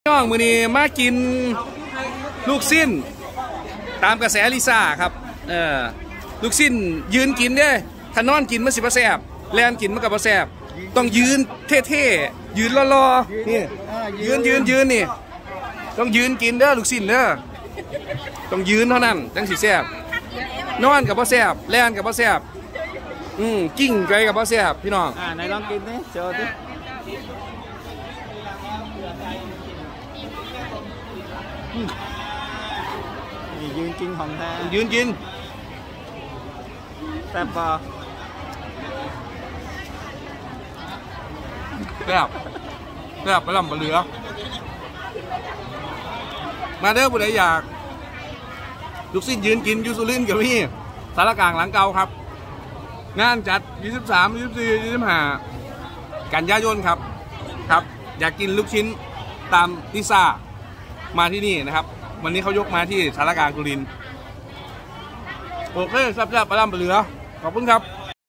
น้องมือนี้มากินลูกสิ้นตามกระแสลิซ่าครับลูกสิ้นยืนกินเด้ถ้านอนกินมันสิบแซ่บแลนกินมันกับแซ่บต้องยืนเท่ๆยืนรอๆนี่ยืนนี่ต้องยืนกินเด้อลูกสิ้นเด้อต้องยืนเท่านั้นจังสิแซ่บนอนกับแซ่บแลนกับแซ่บกิ้งไกลกับแซ่บพี่น้องไหนลองกินดิโชว์ดิยืนกินของแท้ยืนกินแซ่บปะแซ่บปลาล่ำปลาเหลือมาเด้อผู้ใดอยากลูกสิ้นยืนกินยูสุรินทร์กับพี่สารกลางหลังเก่าครับงานจัด23 24 25กันยายนครับอยากกินลูกชิ้นตามลิซ่ามาที่นี่นะครับวันนี้เขายกมาที่สารกลางสุรินทร์โอเคแซ่บปลาล่ำปลาเหลือขอบคุณครับ